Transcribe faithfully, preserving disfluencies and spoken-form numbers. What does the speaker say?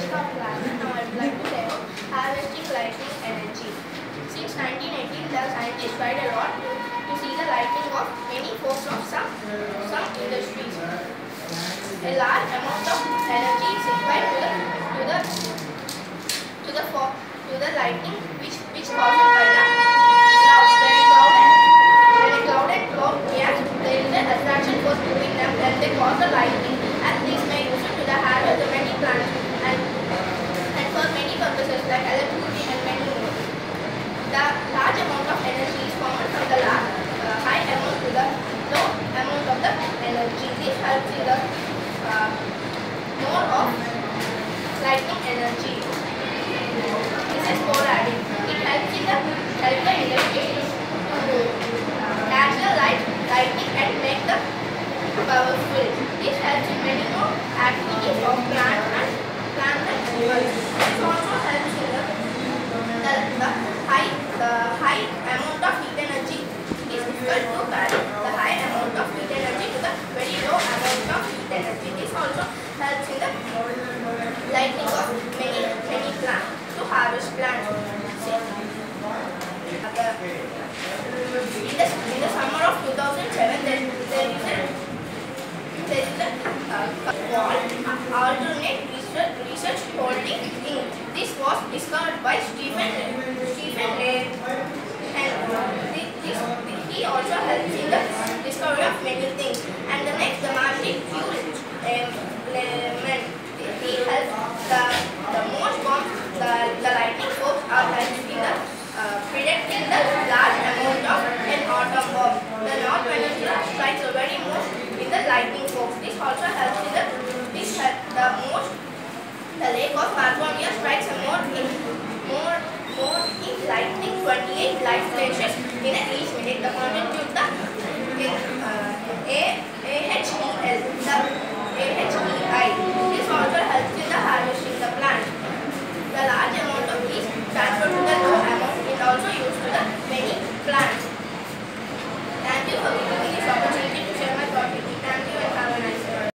of climate. Now I would like to say about harvesting lightning energy. Since nineteen eighteen, the scientists tried a lot to, to see the lightning of many forms of some, some industries. A large amount of energy is required to the to the to the for, to the lightning, which which caused by the clouds. When a cloud and when a cloud and cloud react, there is an attraction force between them, and they cause the lightning. And this may use to the harvest of many plants and and for many purposes like electricity and many more. The large amount of energy is formed from the large, uh, high amount to the low amount of the energy. This helps in the uh, more of lightning energy. This is sporadic. It helps in the help the industry to catch the light, lightning and make the powerful. This helps in many more activities of plants and plants and animals. This also helps in the, the, the high the high amount of heat energy. It is difficult to balance the high amount of heat energy to the very low amount of heat energy. This also helps in the lightning of many many plants to harvest plants. In the, in the summer of two thousand seven, there, there is a there is a uh, called alternate research, research holding Incorporated. This was discovered by Stephen Stephen Lane, and this, this, he also helps in the discovery of many things. And the next, the Martin Fuel um, Lehman, he helps the the most bombs, the the lightning force are helps in the uh, predicting the large amount of an atom bomb. The North Peninsula strikes a very most in the lightning force. This also helps in the this help, the most the lake of California strikes a more in more more in lightning twenty-eight light flashes in each minute. The contribute the